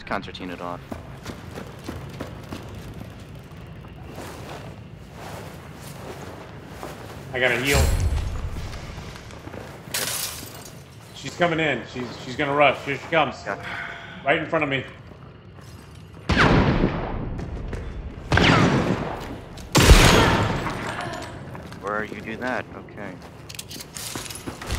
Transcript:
concertina it off. I gotta heal. She's coming in. She's gonna rush. Here she comes. Yeah. Right in front of me. Where you do that? Okay.